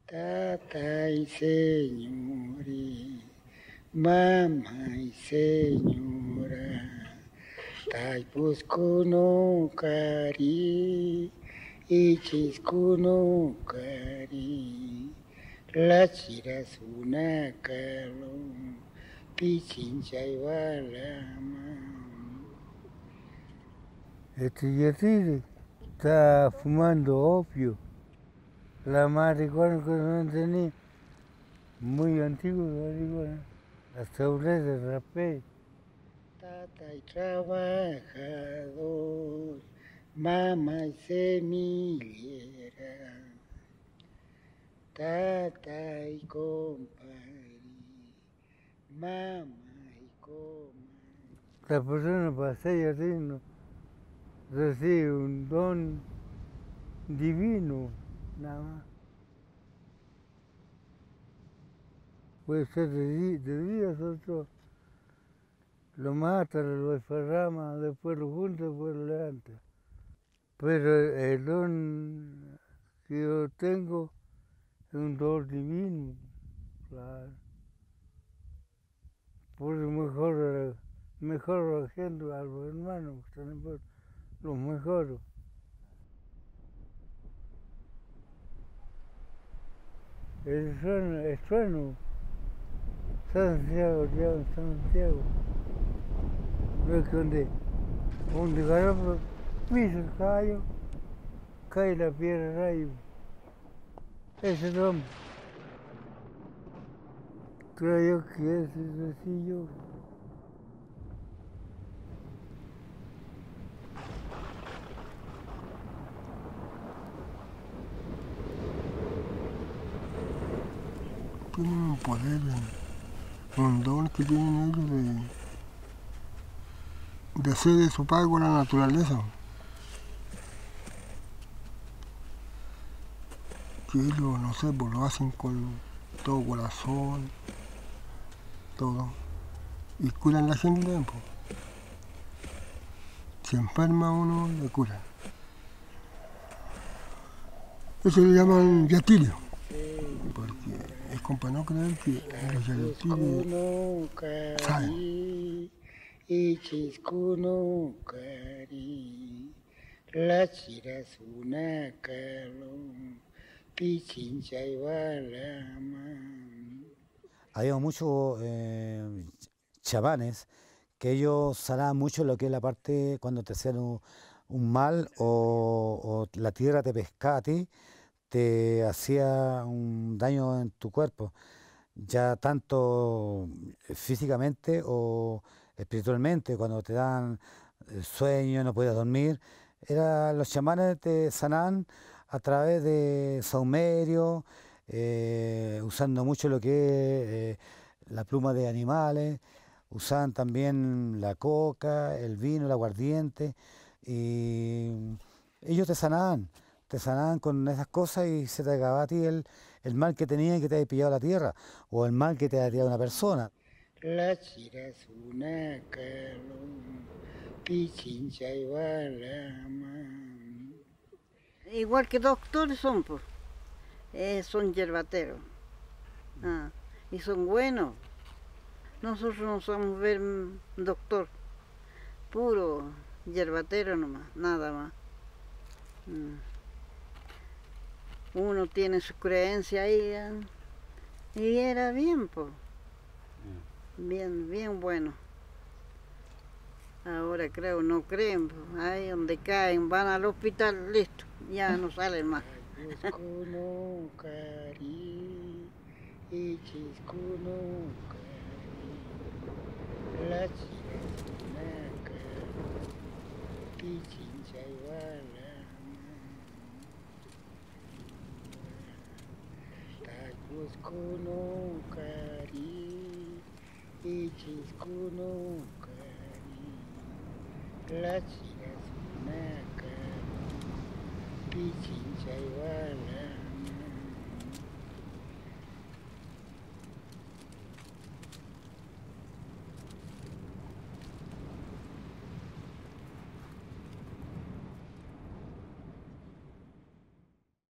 Tata y señores, mamá y señora, taipuskuno kari, ichiskuno kari, lachirasuna kalo, pichinchayvalama. Yatiri está fumando opio. La marihuana que no tenía, muy antigua la marihuana, hasta de rapé. Tata y trabajador, mamá y semillera, tata y compadre, mamá y comadre. La persona pasa y así no recibe un don divino, nada más. Puede ser de días, otro lo mata, lo desparrama, después lo junta, después lo levanta. Pero el don que yo tengo es un don divino, claro. Por eso mejor haciendo a los hermanos, los mejores. El sueno, Santiago, Santiago. Ves que donde agarra, pisa el caballo, cae la piedra ahí. Ese hombre, creo yo que ese es sencillo. Tienen un poder, un don que tienen ellos de hacer de su pago la naturaleza. Que ellos, no sé, pues lo hacen con todo corazón, todo. Y curan a la gente también, pues. Si enferma uno, le curan. Eso le llaman yatirio. Porque es como para no creer que los yatirios saben. Ichiskuno kari, lachirasuna kalo, pichinchayvalama. Había muchos chamanes que ellos sanaban mucho lo que es la parte cuando te hacían un mal o la tierra te pescaba a ti, te hacía un daño en tu cuerpo, ya tanto físicamente o espiritualmente, cuando te dan sueño, no podías dormir, los chamanes te sanaban a través de saumerio, usando mucho lo que es la pluma de animales, usaban también la coca, el vino, el aguardiente, y ellos te sanaban con esas cosas y se te acababa a ti el mal que tenías y que te había pillado la tierra, o el mal que te había tirado una persona. Lachirasuna kalo, pichinchayvalama. Igual que doctores son, pues. Son yerbateros. Y son buenos. Nosotros no somos ver doctor. Puro yerbatero nomás, nada más. Uno tiene su creencia ahí. Y era bien, pues. Bien bueno. Ahora creo, no creen, pues. Ahí donde caen, van al hospital, listo, ya no salen más. Ichiskuno kari, ichiskuno kari, lachirasuna kalo, pichinchayvalama. Taipuskuno kari, ichiskuno kari, lachirasuna kalo, pichinchayvalama.